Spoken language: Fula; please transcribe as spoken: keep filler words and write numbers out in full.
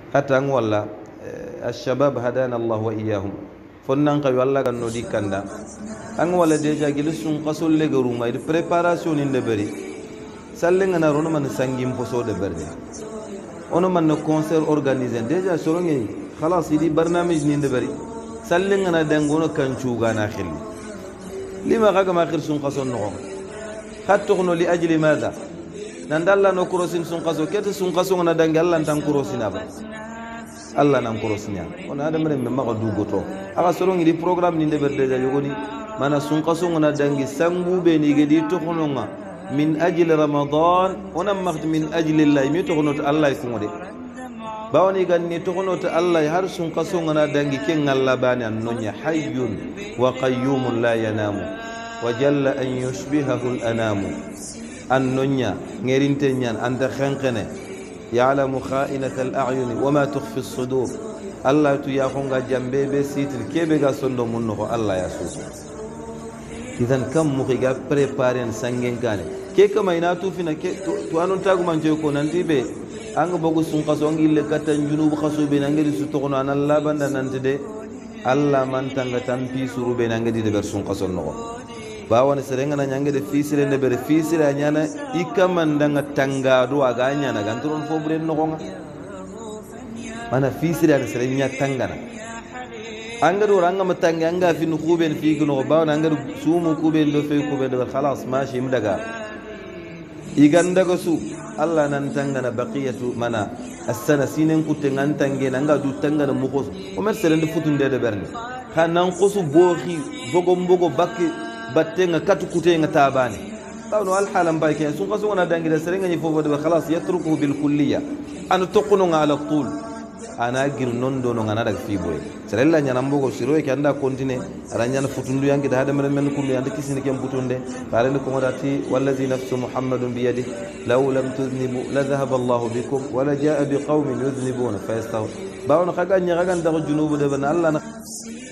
hatta walla الشباب هدانا الله وإياهم فنان قوي الله كان نودي كندا أن ولا ديجا جلسون قصول لغرو ما يد preparation in the berry سالين أنا رونا من سانجيم بوسو the berry ono man concert organiser déjà sorongi خلاص يدي برنامج نين the berry سالين أنا دنگونا كنشو غانا خلي لما غاga ما خير سون قصون نغم خاتغنو لأجل ماذا نندالا نو كروسين سون قصو كيت سون قصو أنا دنگ الله نتان كروسين أبا Allah nan korosinya on adam re me maga dugoto aga sorongi di programme ni ndeber deja yogoni mana sun qaso ngona dangi sangu be ni gedi to khononga min ajli ramadan ona makhd min ajli allah mi to khono to allah ko ngode bawoni ganni to khono to allah har sun qaso ngona dangi ken allah bani an nonya hayyun wa qayyumun la yanamu wa jalla an yushbihahu al anamu an nonya ngerinte nyan anda khankene يعلم خائنة الأعين وما تخفي الصدور الله تياخونغا جنبي بسيتل كيبغا سندو منو الله يسوس إذن كم مخيغا بريبارين سنجين كاني كي كما يناتو فينا كي تو أنو تاغو من جوكو ننتي بي أنغ بغو سنقصو أنغ إلا كتن جنوب خصو بين أنغ دي ستوغنو أنا الله بند ننتي دي الله من تنغ تنبي سورو بين أنغ دي دبر سنقصو نغو bawan serengana nyange de fisire ne bere fisire anyana ikamandanga tangado aganya na gantron fobre no gonga mana fisire an serenya tangana angado ranga matanga anga fi nukuben fi gno bawan angado sumu kuben do fe kuben do khalas mashi mdaga iganda go su allah nan tangana baqiyatu mana as-sana sinen kutengan tange nanga du tangana mukos o mer serende futunde de berne kanan qusu boxi bogo bogo bakki battenga katu kutenga tabani tawno al halam bayke sun qasu wana dangi da serenga ni fofo de khalas yatruku bil kulliya an tuqunu ala tul ana gir non do no ngana daga fi boy serella nyana mbogo siro e kanda continue aranya na futundu yangi da hada men men kullu yanda kisini kem futunde bare ko modati wallazi nafsu muhammadun bi yadi law lam tudnibu la dhahaba allah bikum wala jaa bi qaumin yudnibuna fayastaw bawno khaga nya gagan da junubu de ban allah